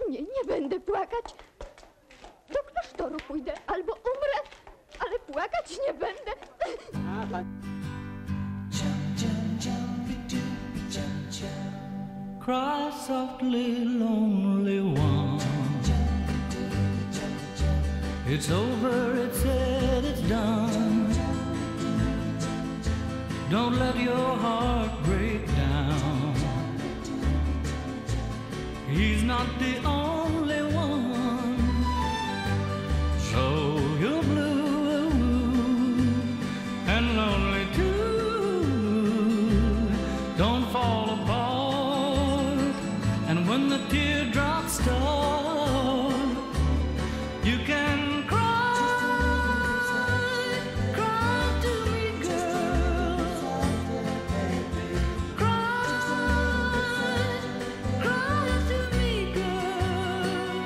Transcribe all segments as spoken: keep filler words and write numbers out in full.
Nie, nie będę płakać. Do klasztoru pójdę albo umrę, ale płakać nie będę. Cry softly, lonely one. It's over, it's said, it's done. Don't let your heart break down. He's not the only one. So you're blue and lonely too. Don't fall apart. And when the teardrops start, you can cry, cry to me, girl. Cry, cry to me, girl.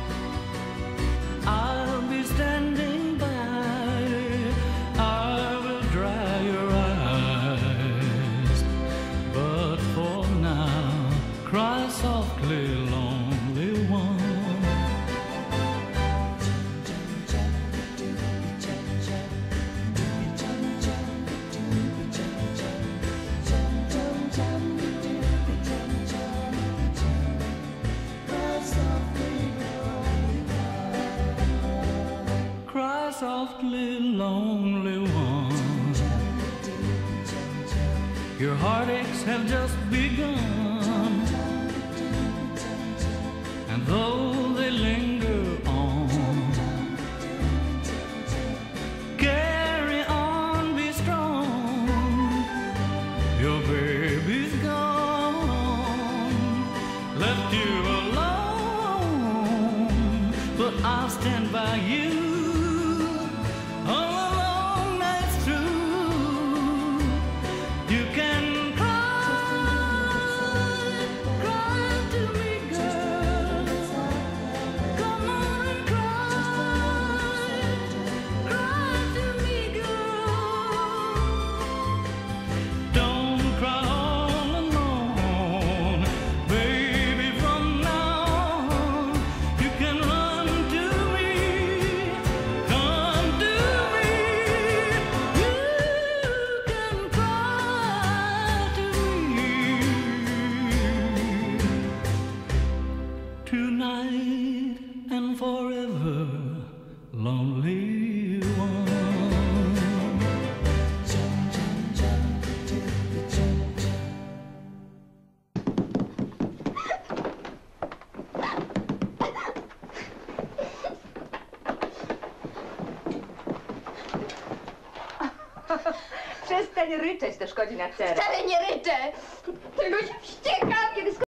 I'll be standing by. I will dry your eyes. But for now, cry softly, lonely one. Cry softly, lonely one. Your heartaches have just begun, and though they linger on, carry on, be strong. Your baby's gone, left you alone, but I'll stand by you all along nights through. You can cry, cry to me, girl. Come on and cry, cry to me, girl. Don't cry all alone, baby. From now on, you can run to me, come to me. You can cry to me tonight and forever, lonely one. Przestań ryczeć, to szkodzi na cerę. Wcale nie ryczę, tylko się wściekam, kiedy